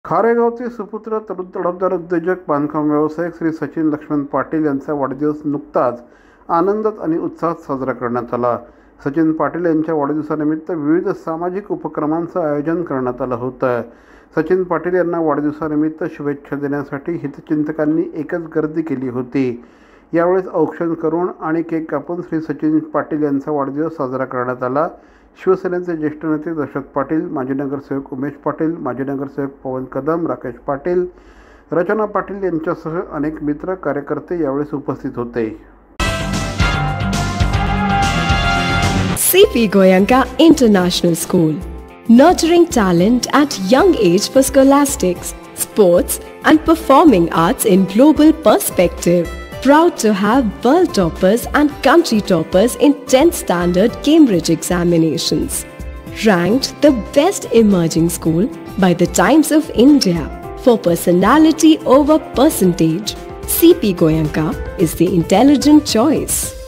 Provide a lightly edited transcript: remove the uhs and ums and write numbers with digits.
खारेगावचे सुपुत्र तडफदार उद्योजक बांधकाम व्यावसायिक श्री सचिन लक्ष्मण पाटील यांचा वाढदिवस नुकताच आनंदात आणि उत्साहात साजरा करण्यात आला। सचिन पाटील यांच्या वाढदिवसानिमित्त विविध सामाजिक उपक्रमांचं आयोजन करण्यात आलं होतं। सचिन पाटील यांना वाढदिवसानिमित्त शुभेच्छा देण्यासाठी हितचिंतकांनी एकच गर्दी केली होती। यावेळेस औक्षण करून आणि केक कापून श्री सचिन पाटील यांचा वाढदिवस साजरा करण्यात आला। शिवसेनेचे ज्येष्ठ नेते दशरथ पाटील, माजी नगरसेवक उमेश पाटील, माजी नगरसेवक पवन कदम, राकेश पाटील, रचना पाटील यांच्यासह अनेक मित्र कार्यकर्ते यावेळेस उपस्थित होते। CP Goenka International School, nurturing talent at young age for scholastics, sports and performing arts in global perspective. Proud to have world toppers and country toppers in 10th standard Cambridge examinations. Ranked the best emerging school by the Times of India for personality over percentage, CP Goenka is the intelligent choice.